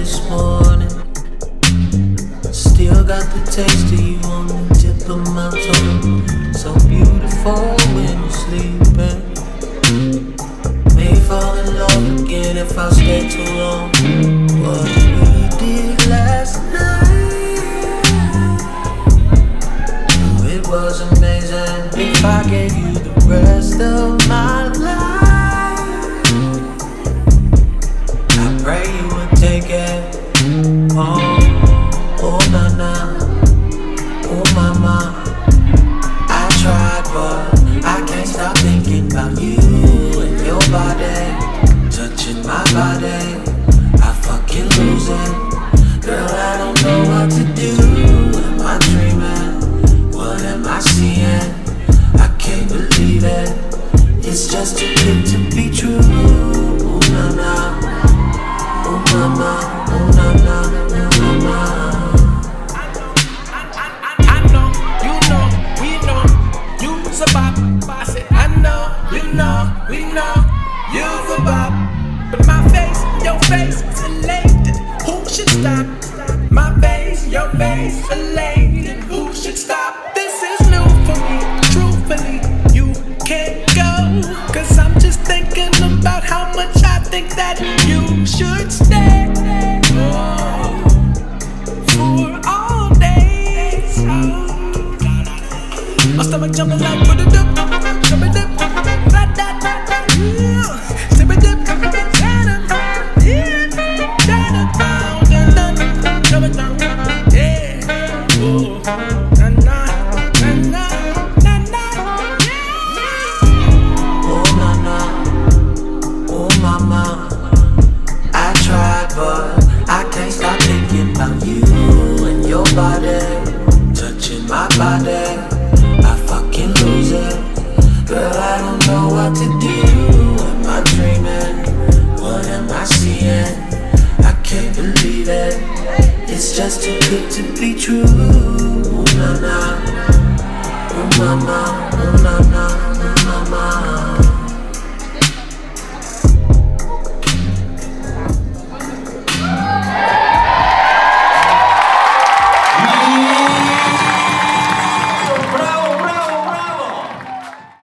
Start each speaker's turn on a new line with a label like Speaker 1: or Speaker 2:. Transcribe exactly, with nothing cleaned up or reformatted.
Speaker 1: this morning. Still got the taste of you on the tip of my tongue. So beautiful when you're sleeping. May fall in love again if I stay too long. What we did last night, oh, it was amazing. If I gave you the rest of my life, I pray you would take it. Oh, oh na na, oh mama. I tried but I can't stop thinking about you and your body, touching my body. I fucking lose it. Girl, I don't know what to do. Am I dreaming? What am I seeing? I can't believe it. It's just too good to be true. Oh na na, oh mama, oh na na, oh mama.
Speaker 2: I know, you know, we know, you's a bop. I said I know, you know, we know, you's a bop. But my face, your face is elated. Who should stop? My face, your face, elated. Who should stop? This is new for me. Truthfully, you can't go. Cause I'm just thinking about how much I think that you should stay. Oh, for all days. Oh. My stomach jumping like with a dip, jumping dip, da da da da, yeah, sip a dip, da da da, yeah, da da da, da da, jumping down, yeah, oh, na na, na na, na na, yeah.
Speaker 1: Oh na na, oh mama. I tried but I can't stop thinking about you and your body, touching my body. I fucking lose it. Girl, I don't know what to do. Am I dreaming? What am I seeing? I can't believe it. It's just too good to be true. Oh na na, oh mama, oh na na, oh mama.